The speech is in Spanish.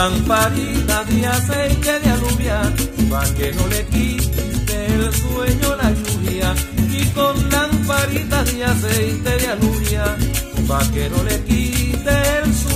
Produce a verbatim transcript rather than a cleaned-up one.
lamparita de aceite de alubia, pa' que no le quite el sueño la lluvia. Y con lamparita de aceite de alubia, pa' que no le quite el sueño